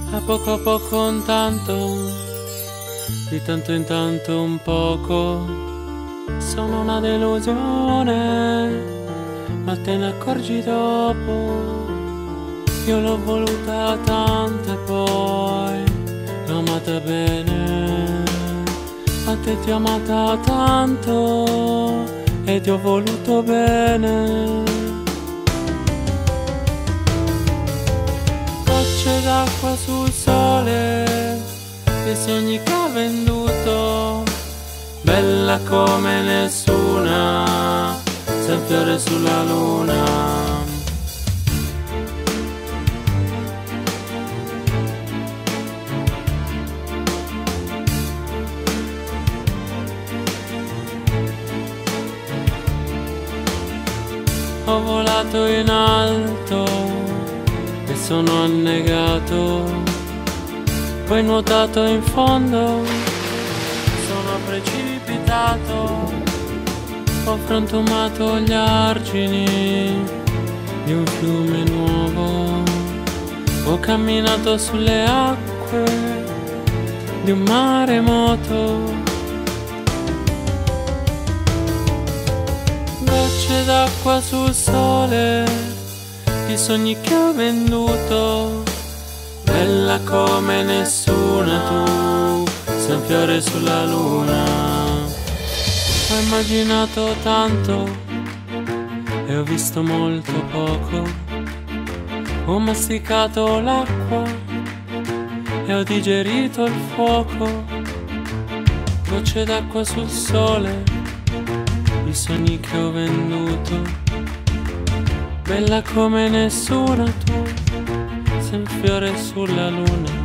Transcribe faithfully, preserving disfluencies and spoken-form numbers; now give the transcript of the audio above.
A poco a poco un tanto, di tanto in tanto un poco. Sono una delusione, ma te ne accorgi dopo. Io l'ho voluta tanto e poi l'ho amata bene. A te ti ho amata tanto e ti ho voluto bene. Gocce d'acqua sul sole, i sogni che ho venduto, bella come nessuna, sei un fiore sulla luna. Ho volato in alto e sono annegato, poi nuotato in fondo, sono precipitato, ho frantumato gli argini di un fiume nuovo, ho camminato sulle acque di un maremoto. Gocce d'acqua sul sole, i sogni che ho venduto, bella come nessuna tu, sei un fiore sulla luna. Ho immaginato tanto e ho visto molto poco, ho masticato l'acqua e ho digerito il fuoco. Gocce d'acqua sul sole, i sogni che ho venduto, bella come nessuna tu, sei un fiore sulla luna.